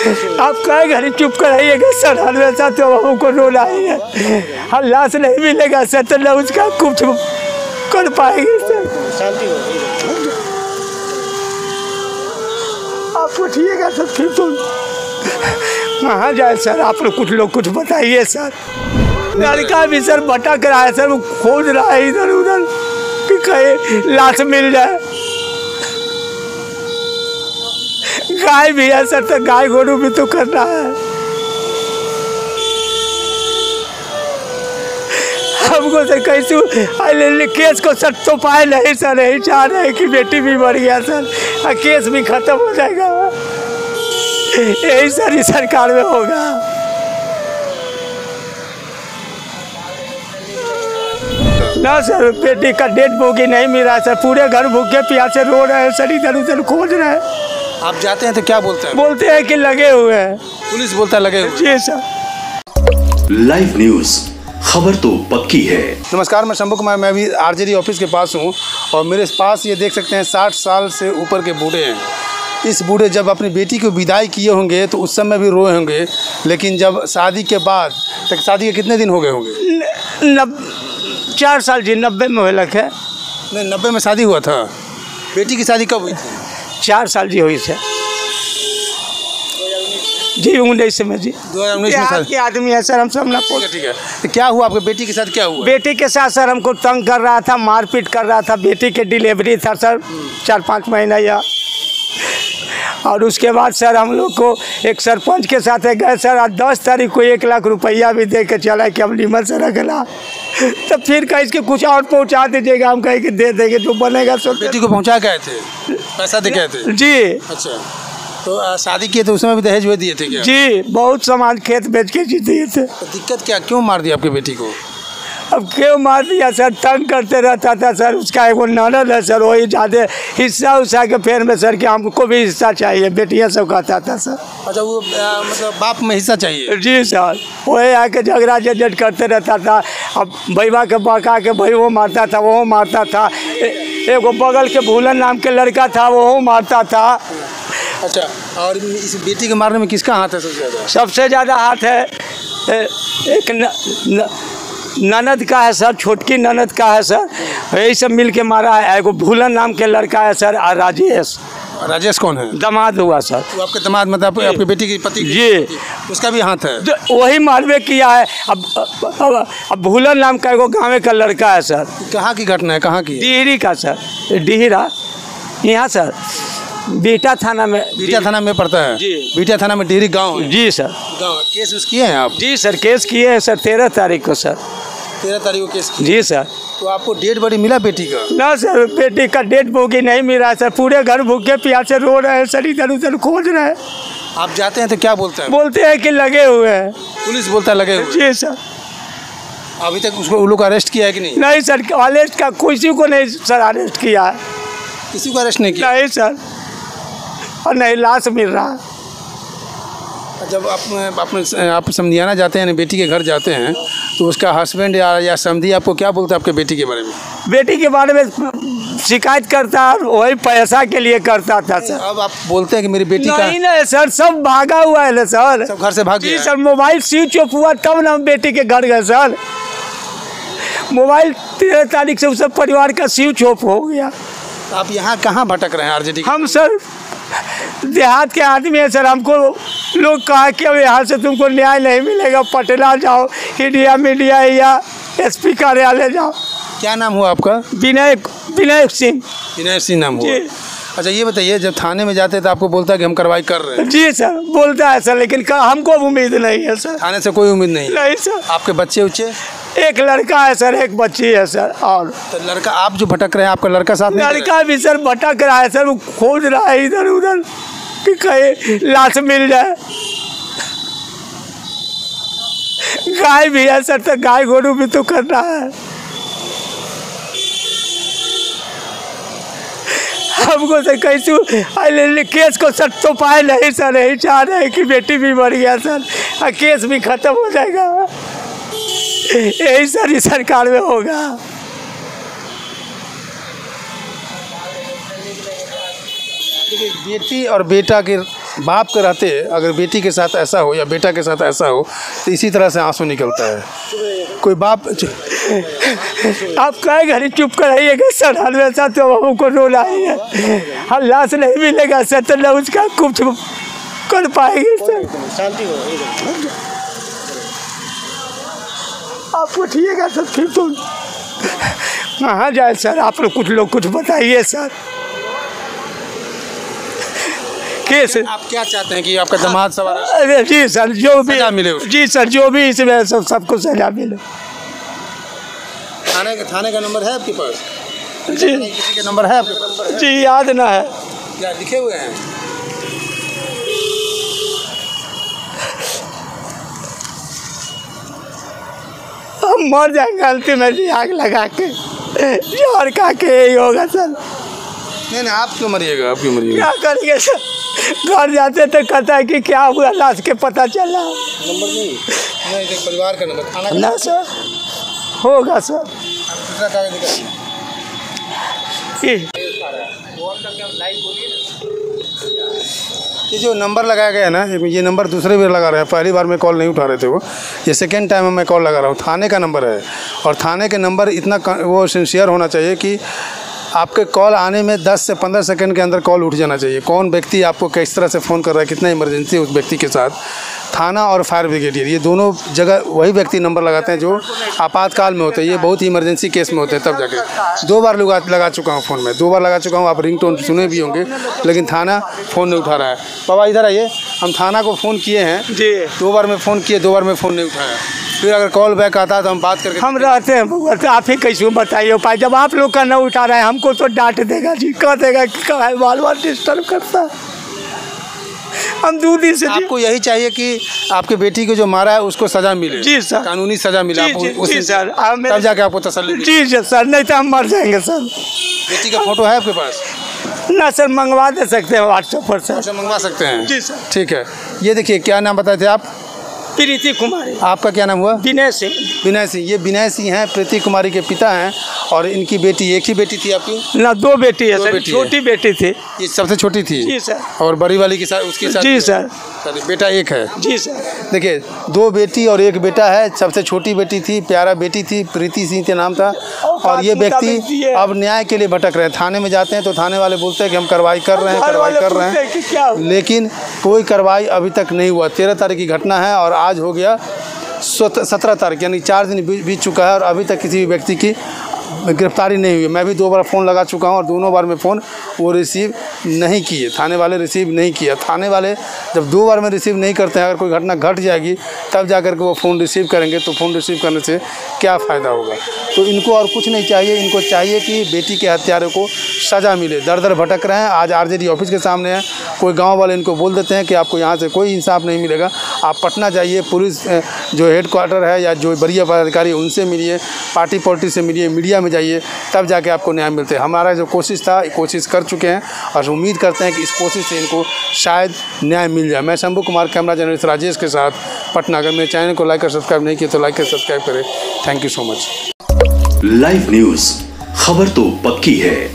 आप कई घड़ी चुप कराइएगा सर, हमेशा तो हमको रोना ही है। हम लाश नहीं मिलेगा सर तो न उसका कुछ कर पाएंगे सर। आप उठिएगा सर, फिर तो कहाँ जाए सर? आप कुछ लोग कुछ बताइए सर। लड़का भी सर भटक रहा है सर, वो खोज रहा है इधर उधर कि कहीं लाश मिल जाए। गाय भी है सर, तो गाय गोरू भी तो करना है। हमको सर कैसे केस को सर तो पाए नहीं सर, नहीं चाह रहे कि बेटी भी मर गया सर और केस भी खत्म हो जाएगा। यही सारी सरकार में होगा। ना सर, बेटी का डेड बॉडी नहीं मिला सर, पूरे घर भूखे प्यासे रो रहे हैं सर, इधर उधर खोज रहे हैं। आप जाते हैं तो क्या बोलते हैं? बोलते हैं कि लगे हुए हैं। पुलिस बोलता है लगे हुए? जी सर। लाइव न्यूज, खबर तो पक्की है। नमस्कार, मैं शंभू कुमार, मैं अभी आरजेडी ऑफिस के पास हूँ और मेरे पास ये देख सकते हैं 60 साल से ऊपर के बूढ़े हैं। इस बूढ़े जब अपनी बेटी को विदाई किए होंगे तो उस समय भी रोए होंगे, लेकिन जब शादी के बाद तक, शादी के कितने दिन हो गए होंगे? 4 साल जी, 90 में हुए है। नहीं, 90 में शादी हुआ था। बेटी की शादी कब हुई थी? 4 साल जी हुई सर जी, 19 में जी। 2019 में शादी के आदमी है सर, हम सब ना। ठीक है, तो क्या हुआ आपके बेटी के साथ? क्या हुआ? बेटी के साथ सर हमको तंग कर रहा था, मारपीट कर रहा था। बेटी के डिलीवरी था सर 4-5 महीना या, और उसके बाद सर हम लोग को एक सरपंच के साथ गए सर, और 10 तारीख को 1 लाख रुपया भी दे के चला कि हम नीमन से रखना। तब फिर कहीं इसके कुछ और पहुंचा दीजिएगा, हम कहीं के दे देंगे जो बनेगा। सर बेटी को पहुंचा गए थे, पैसा दे गए थे? जी। अच्छा, तो शादी किए तो उसमें भी दहेज हुए दिए थे क्या? जी, बहुत सामान खेत बेच के जी दिए थे। तो दिक्कत क्या, क्यों मार दिया आपकी बेटी को? अब क्यों मार दिया सर? तंग करते रहता था सर। उसका एगो ननद है सर, वही ज़्यादा हिस्सा के फेर में सर कि हमको भी हिस्सा चाहिए, बेटियाँ सब कहता था सर। अच्छा, वो मतलब बाप में हिस्सा चाहिए? जी सर, वही आके झगड़ा झंझट करते रहता था। अब भैया के बका के भाई वो मारता था, वो मारता था। एगो बगल के भूलन नाम के लड़का था, वो मारता था। अच्छा, और इस बेटी के मारने में किसका हाथ है सबसे ज़्यादा? सबसे ज़्यादा हाथ है एक ननद का है सर, छोटकी ननद का है सर। यही सब मिल के मारा है। एगो भूलन नाम के लड़का है सर, और राजेश। राजेश कौन है? दामाद हुआ सर। वो आपके दामाद मतलब आपकी बेटी की पति? जी, उसका भी हाथ है? वही मारवे किया है। अब भूलन नाम का एगो गाँव का लड़का है सर। कहाँ की घटना है, कहाँ की? डिहरी का सर, डिहरा यहाँ सर, बीटा थाना में। बीटा थाना में पड़ता है जी। बीटा थाना में डिहरी गाँव है? जी सर। गाँव केस उस किए हैं आप? जी सर, केस किए हैं सर 13 तारीख को सर। 13 तारीख को केस किए? जी सर। तो आपको डेड बॉडी मिला बेटी का? ना सर, बेटी का डेड बॉडी नहीं मिला सर, पूरे घर भूखे प्यासे रो रहे हैं सर, इधर उधर खोज रहे हैं। आप जाते हैं तो क्या बोलते हैं? बोलते हैं कि लगे हुए हैं। पुलिस बोलता है लगे हुए? जी सर। अभी तक उसको उन लोग अरेस्ट किया है कि नहीं? नहीं सर, अरेस्ट का किसी को नहीं सर अरेस्ट किया है। किसी को अरेस्ट नहीं किया? नहीं सर, और नहीं लाश मिल रहा है। जब आप समझियाना जाते हैं, बेटी के घर जाते हैं, तो उसका हस्बैंड या समधी आपको क्या बोलता है आपके बेटी के बारे में? बेटी के बारे में शिकायत करता है, वही पैसा के लिए करता था सर। अब आप बोलते हैं कि मेरी बेटी का? नहीं सर, सब भागा हुआ है ना सर, सब घर से भाग गया? जी सर, मोबाइल स्विच ऑफ हुआ तब ना हम बेटी के घर गए सर। मोबाइल 13 तारीख से सब परिवार का स्विच ऑफ हो गया। आप यहाँ कहाँ भटक रहे हैं आरजेडी? हम सर देहात के आदमी है सर, हमको लोग कहा कि अब यहाँ से तुमको न्याय नहीं मिलेगा, पटना जाओ, इंडिया मीडिया या SP कार्यालय जाओ। क्या नाम हुआ आपका? विनय सिंह। विनय सिंह नाम हुआ? अच्छा, ये बताइए, जब थाने में जाते तो आपको बोलता है कि हम कार्रवाई कर रहे हैं? जी सर, बोलता है सर, लेकिन हमको उम्मीद नहीं है सर। थाने से कोई उम्मीद नहीं? नहीं सर। आपके बच्चे उच्चे? एक लड़का है सर, एक बच्ची है सर। और तो लड़का, आप जो भटक रहे हैं, आपका लड़का साथ नहीं? लड़का भी सर भटक रहा है सर, वो खोज रहा है इधर उधर कि कहीं लाश मिल जाए। गाय भी है सर, तो गाय गोरू भी तो करना है। हमको सर कैसे केस को सर तो पाए नहीं सर, नहीं चाह रहे कि बेटी भी मर गया सर और केस भी खत्म हो जाएगा। यही सारी सरकार में होगा। बेटी और बेटा के बाप के रहते अगर बेटी के साथ ऐसा हो या बेटा के साथ ऐसा हो तो इसी तरह से आंसू निकलता है। कोई बाप आप कई घड़ी चुप कराइएगा सर, हमेशा तो हमको रोना ही है। हल्ला से नहीं मिलेगा सर तो न उसका कुछ कर पाएंगे सर। आप उठिएगा सर, फिर तो कहाँ जाए सर। आप लोग कुछ बताइए सर। केस आप क्या चाहते हैं कि आपका दामाद सवार? अरे जी सर, जो भी सजा मिले उसको। जी सर, जो भी इसमें सबको सजा मिले। थाने का नंबर है आपके पास? जी किसी का नंबर है आपके पास? जी याद ना है। क्या लिखे हुए हैं? हम मर जाएंगे अंतिम में आग लगा के, जोर का के यही होगा सर। नहीं आप क्यों मरिएगा? आप क्यों मरिएगा? क्या करेंगे सर, घर जाते तो कहता है कि क्या हुआ, लाश के पता चला। नंबर नहीं परिवार का नंबर थाना का ना सर, होगा सर। दूसरा कागज निकालिए। ये जो नंबर लगाया गया है ना, ये नंबर दूसरे भी लगा रहे हैं। पहली बार में कॉल नहीं उठा रहे थे वो, ये सेकेंड टाइम मैं कॉल लगा रहा हूँ। थाने का नंबर है और थाने के नंबर इतना वो सिंसियर होना चाहिए कि आपके कॉल आने में 10 से 15 सेकंड के अंदर कॉल उठ जाना चाहिए। कौन व्यक्ति आपको किस तरह से फ़ोन कर रहा है, कितना इमरजेंसी है उस व्यक्ति के साथ। थाना और फायर ब्रिगेडियर ये दोनों जगह वही व्यक्ति नंबर लगाते हैं जो आपातकाल में होते हैं। ये बहुत ही इमरजेंसी केस में होते हैं तब जाके। 2 बार लगा चुका हूँ फ़ोन में, 2 बार लगा चुका हूँ। आप रिंगटोन सुने भी होंगे, लेकिन थाना फ़ोन नहीं उठा रहा है। बाबा इधर आइए, हम थाना को फ़ोन किए हैं जी, 2 बार में फ़ोन किए, 2 बार में फ़ोन नहीं उठाया। फिर अगर कॉल बैक आता है तो हम बात करके हम रहते हैं बउआ, तो आप ही कैसे बताइए उपाय। जब आप लोग का न उठा रहा है हमको तो डांट देगा जी, कह देगा कि कहा बार बार डिस्टर्ब करता है। हम 2 दिन से आपको यही चाहिए कि आपके बेटी को जो मारा है उसको सजा मिले। जी सर, कानूनी सजा मिले। जी सर, तब जाके आपको तसल्ली। जी सर, नहीं तो हम मर जाएंगे सर। बेटी का फोटो है आपके पास? ना सर, मंगवा दे सकते हैं व्हाट्सएप पर सर। अच्छा मंगवा सकते हैं? जी सर। ठीक है। ये देखिए, क्या नाम बताए थे आप? प्रीति कुमारी। आपका क्या नाम हुआ? विनय सिंह। विनय सिंह। ये विनय सिंह हैं, प्रीति कुमारी के पिता हैं। और इनकी बेटी, एक ही बेटी थी आपकी? ना 2 बेटी है सर, बेटी छोटी बेटी थी। ये सबसे छोटी थी? जी सर। और बड़ी वाली के साथ उसके साथ? जी सर। बेटा एक है? जी सर। देखिए, 2 बेटी और 1 बेटा है। सबसे छोटी बेटी थी, प्यारा बेटी थी, प्रीति सिंह के नाम था। और ये व्यक्ति अब न्याय के लिए भटक रहे हैं। थाने में जाते हैं तो थाने वाले बोलते हैं कि हम कार्रवाई कर रहे हैं, लेकिन कोई कार्रवाई अभी तक नहीं हुआ। 13 तारीख की घटना है और आज हो गया 17 तारीख, यानी 4 दिन बीत चुका है और अभी तक किसी भी व्यक्ति की गिरफ्तारी नहीं हुई। मैं भी 2 बार फ़ोन लगा चुका हूं और दोनों बार में फ़ोन वो रिसीव नहीं किए, थाने वाले रिसीव नहीं किया। थाने वाले जब 2 बार में रिसीव नहीं करते हैं, अगर कोई घटना घट जाएगी तब जाकर के वो फ़ोन रिसीव करेंगे, तो फ़ोन रिसीव करने से क्या फ़ायदा होगा। तो इनको और कुछ नहीं चाहिए, इनको चाहिए कि बेटी के हत्यारों को सज़ा मिले। दर दर भटक रहे हैं। आज आरजेडी ऑफिस के सामने हैं। कोई गाँव वाले इनको बोल देते हैं कि आपको यहाँ से कोई इंसाफ नहीं मिलेगा, आप पटना जाइए, पुलिस जो हेडक्वार्टर है या जो वरीय पदाधिकारी उनसे मिलिए, पार्टी पॉलिटिक्स से मिलिए, मीडिया में जाइए, तब जाके आपको न्याय मिलते हैं। हमारा जो कोशिश था, कोशिश कर चुके हैं और उम्मीद करते हैं कि इस कोशिश से इनको शायद न्याय मिल जाए। मैं शंभू कुमार, कैमरा जर्नलिस्ट राजेश के साथ, पटना। अगर मेरे चैनल को लाइक और सब्सक्राइब नहीं किया तो लाइक और सब्सक्राइब करें। Thank you so much. Live news, खबर तो पक्की है।